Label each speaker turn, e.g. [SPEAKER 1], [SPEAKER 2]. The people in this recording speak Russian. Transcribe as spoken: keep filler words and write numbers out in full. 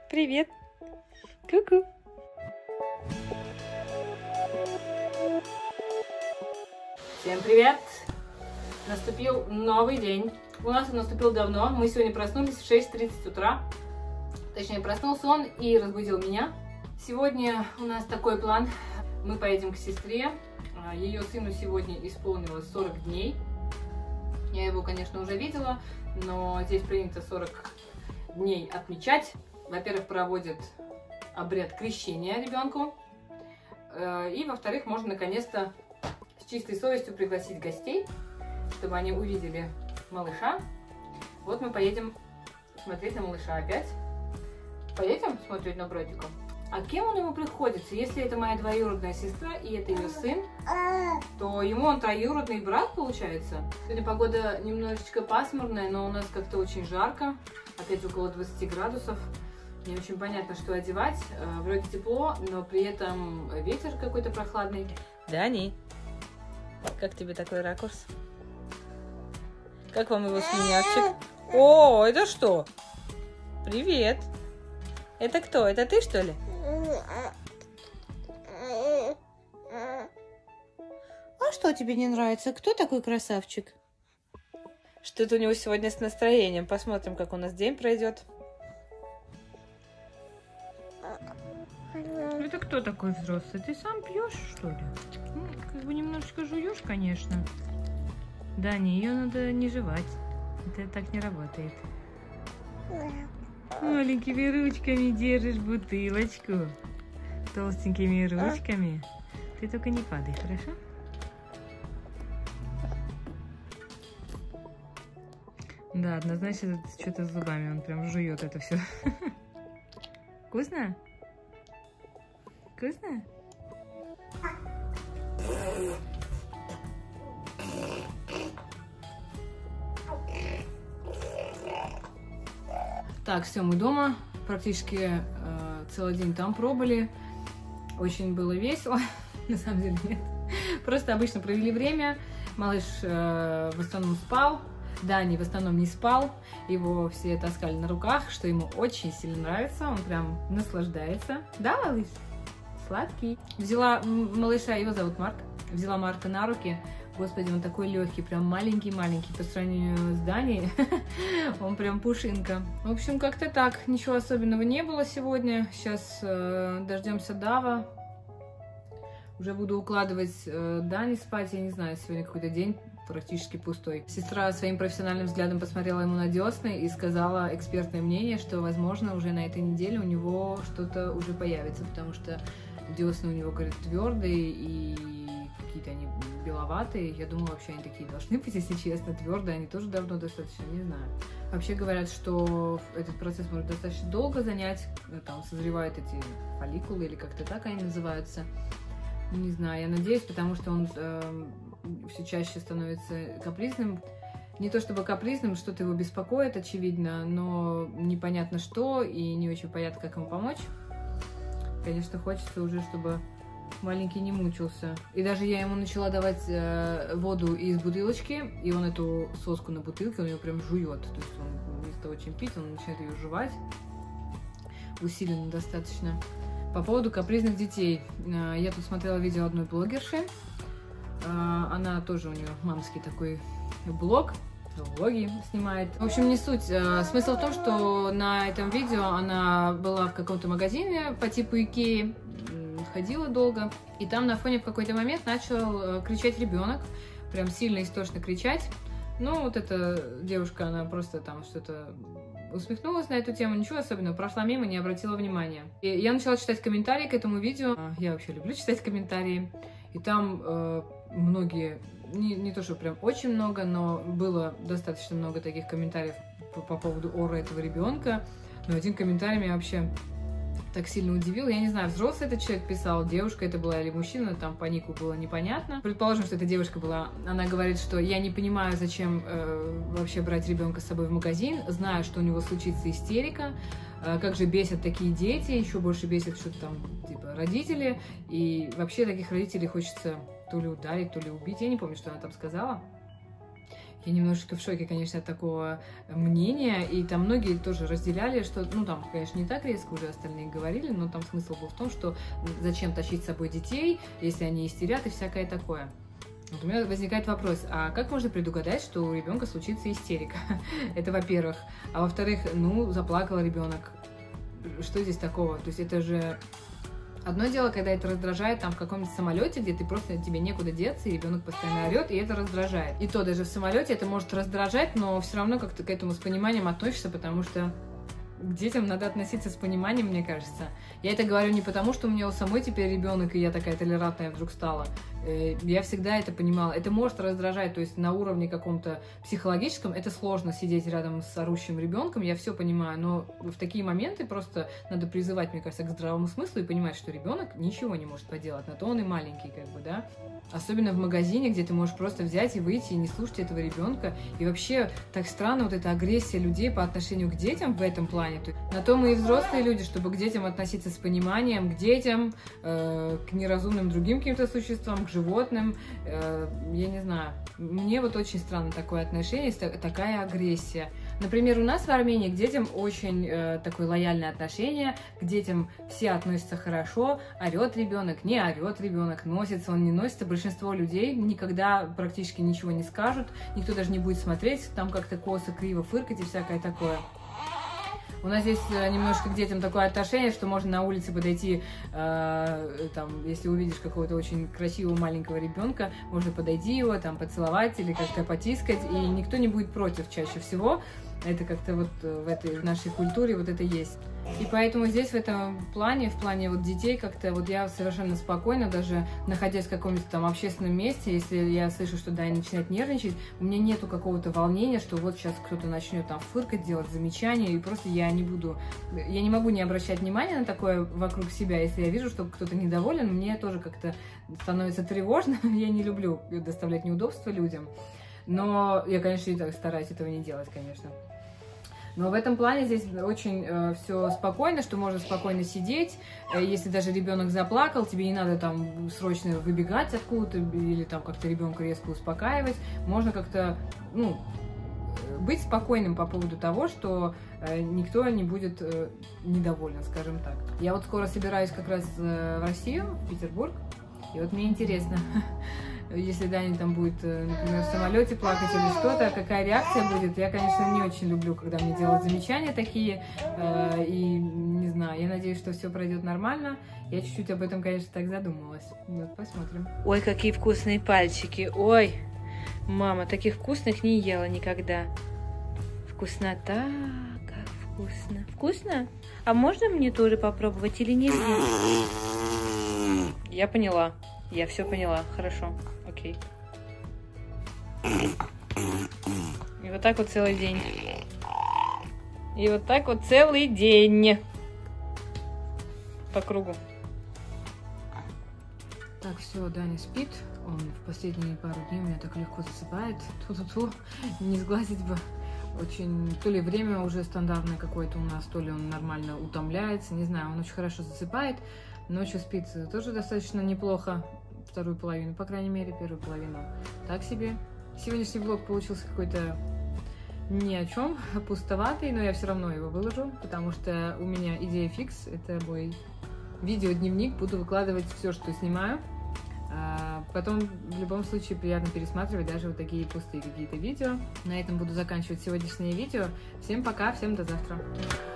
[SPEAKER 1] Привет. Ку-ку. Всем привет. Наступил новый день. У нас он наступил давно. Мы сегодня проснулись в шесть тридцать утра. Точнее, проснулся он и разбудил меня. Сегодня у нас такой план. Мы поедем к сестре. Ее сыну сегодня исполнилось сорок дней. Я его, конечно, уже видела, но здесь принято сорок дней отмечать. Во-первых, проводят обряд крещения ребенку. И, во-вторых, можно наконец-то с чистой совестью пригласить гостей, чтобы они увидели малыша. Вот мы поедем смотреть на малыша опять. Поедем смотреть на братика? А кем он ему приходится? Если это моя двоюродная сестра и это ее сын, то ему он троюродный брат получается. Сегодня погода немножечко пасмурная, но у нас как-то очень жарко. Опять около двадцати градусов. Не очень понятно, что одевать. Вроде тепло, но при этом ветер какой-то прохладный. Дани, как тебе такой ракурс? Как вам его слюнявчик? О, это что? Привет. Это кто? Это ты, что ли? А что тебе не нравится? Кто такой красавчик? Что-то у него сегодня с настроением. Посмотрим, как у нас день пройдет. Это кто такой взрослый? Ты сам пьешь, что ли? Ну, как бы немножечко жуешь, конечно. Да, не, ее надо не жевать. Это так не работает. Маленькими ручками держишь бутылочку. Толстенькими ручками. Ты только не падай, хорошо? Да, однозначно что-то с зубами. Он прям жует это все. Вкусно? Вкусно? Так, все, мы дома. Практически э, целый день там пробыли. Очень было весело. На самом деле нет. Просто обычно провели время. Малыш э, в основном спал. Дани в основном не спал. Его все таскали на руках, что ему очень сильно нравится. Он прям наслаждается. Да, малыш? Сладкий. Взяла малыша, его зовут Марк. Взяла Марка на руки. Господи, он такой легкий, прям маленький-маленький по сравнению с Даней. Он прям пушинка. В общем, как-то так. Ничего особенного не было сегодня. Сейчас э, дождемся Дава. Уже буду укладывать э, Дани спать. Я не знаю, сегодня какой-то день практически пустой. Сестра своим профессиональным взглядом посмотрела ему на десны и сказала экспертное мнение, что, возможно, уже на этой неделе у него что-то уже появится, потому что десны у него, говорит, твердые и какие-то они беловатые. Я думала, вообще они такие должны быть, если честно, твердые. Они тоже давно достаточно, не знаю. Вообще говорят, что этот процесс может достаточно долго занять. Там созревают эти фолликулы, или как-то так они называются. Не знаю, я надеюсь, потому что он э, все чаще становится капризным. Не то чтобы капризным, что-то его беспокоит, очевидно, но непонятно что, и не очень понятно, как ему помочь. Конечно, хочется уже, чтобы маленький не мучился. И даже я ему начала давать э, воду из бутылочки, и он эту соску на бутылке, он ее прям жует. То есть он вместо того, чем пить, он начинает ее жевать. Усиленно достаточно. По поводу капризных детей. Э, я тут смотрела видео одной блогерши. Э, она тоже, у нее мамский такой блог. Влоги снимает. В общем, не суть. Смысл в том, что на этом видео она была в каком-то магазине по типу Икеи, ходила долго, и там на фоне в какой-то момент начал кричать ребенок, прям сильно истошно кричать. Ну, вот эта девушка, она просто там что-то усмехнулась на эту тему, ничего особенного, прошла мимо, не обратила внимания. И я начала читать комментарии к этому видео. Я вообще люблю читать комментарии, и там э, многие... Не, не то, что прям очень много, но было достаточно много таких комментариев по, по поводу ора этого ребенка. Но один комментарий меня вообще так сильно удивил. Я не знаю, взрослый этот человек писал, девушка это была или мужчина, там по нику было непонятно. Предположим, что эта девушка была. Она говорит, что я не понимаю, зачем э, вообще брать ребенка с собой в магазин, знаю, что у него случится истерика. Э, как же бесят такие дети, еще больше бесят что-то там, типа, родители. И вообще таких родителей хочется то ли ударить, то ли убить. Я не помню, что она там сказала. Я немножечко в шоке, конечно, от такого мнения, и там многие тоже разделяли, что, ну, там, конечно, не так резко уже остальные говорили, но там смысл был в том, что зачем тащить с собой детей, если они истерят и всякое такое. Вот у меня возникает вопрос, а как можно предугадать, что у ребенка случится истерика? Это во-первых. А во-вторых, ну, заплакал ребенок. Что здесь такого? То есть это же... Одно дело, когда это раздражает там в каком-нибудь самолете, где ты просто тебе некуда деться, и ребенок постоянно орет, и это раздражает. И то даже в самолете это может раздражать, но все равно как-то к этому с пониманием относишься, потому что к детям надо относиться с пониманием, мне кажется. Я это говорю не потому, что у меня у самой теперь ребенок, и я такая толерантная вдруг стала. Я всегда это понимала. Это может раздражать, то есть на уровне каком-то психологическом это сложно сидеть рядом с орущим ребенком, я все понимаю, но в такие моменты просто надо призывать, мне кажется, к здравому смыслу и понимать, что ребенок ничего не может поделать, на то он и маленький, как бы, да. Особенно в магазине, где ты можешь просто взять и выйти и не слушать этого ребенка. И вообще так странно вот эта агрессия людей по отношению к детям в этом плане. На то мы и взрослые люди, чтобы к детям относиться с пониманием, к детям, э, к неразумным другим каким-то существам, к животным. Э, я не знаю. Мне вот очень странно такое отношение, такая агрессия. Например, у нас в Армении к детям очень э, такое лояльное отношение, к детям все относятся хорошо, орет ребенок, не орет ребенок, носится он, не носится. Большинство людей никогда практически ничего не скажут, никто даже не будет смотреть, там как-то косо, криво фыркать и всякое такое. У нас здесь немножко к детям такое отношение, что можно на улице подойти, э, там, если увидишь какого-то очень красивого маленького ребенка, можно подойти его, там, поцеловать или как-то потискать, и никто не будет против чаще всего. Это как-то вот в этой нашей культуре вот это есть. И поэтому здесь в этом плане, в плане вот детей, как-то вот я совершенно спокойно, даже находясь в каком-нибудь там общественном месте, если я слышу, что Даня начинает нервничать, у меня нету какого-то волнения, что вот сейчас кто-то начнет там фыркать, делать замечания, и просто я не буду, я не могу не обращать внимания на такое вокруг себя. Если я вижу, что кто-то недоволен, мне тоже как-то становится тревожно, я не люблю доставлять неудобства людям. Но я, конечно, и так стараюсь этого не делать, конечно. Но в этом плане здесь очень э, все спокойно, что можно спокойно сидеть. Э, если даже ребенок заплакал, тебе не надо там срочно выбегать откуда-то или там как-то ребенка резко успокаивать. Можно как-то, ну, быть спокойным по поводу того, что э, никто не будет э, недоволен, скажем так. Я вот скоро собираюсь как раз э, в Россию, в Петербург. И вот мне интересно, если Даня там будет, например, в самолете плакать или что-то, какая реакция будет. Я, конечно, не очень люблю, когда мне делают замечания такие. И не знаю, я надеюсь, что все пройдет нормально. Я чуть-чуть об этом, конечно, так задумалась. Вот, посмотрим. Ой, какие вкусные пальчики. Ой, мама, таких вкусных не ела никогда. Вкуснота, как вкусно. Вкусно? А можно мне тоже попробовать или нельзя? Я поняла. Я все поняла. Хорошо. Окей. И вот так вот целый день. И вот так вот целый день. По кругу. Так, все, Даня спит. Он в последние пару дней у меня так легко засыпает. Ту-ту-ту. Не сглазить бы. Очень, то ли время уже стандартное какое-то у нас, то ли он нормально утомляется. Не знаю, он очень хорошо засыпает. Ночью спит тоже достаточно неплохо, вторую половину, по крайней мере, первую половину. Так себе. Сегодняшний влог получился какой-то ни о чем, пустоватый, но я все равно его выложу, потому что у меня идея фикс, это мой видеодневник, буду выкладывать все, что снимаю. А потом в любом случае приятно пересматривать даже вот такие пустые какие-то видео. На этом буду заканчивать сегодняшнее видео. Всем пока, всем до завтра.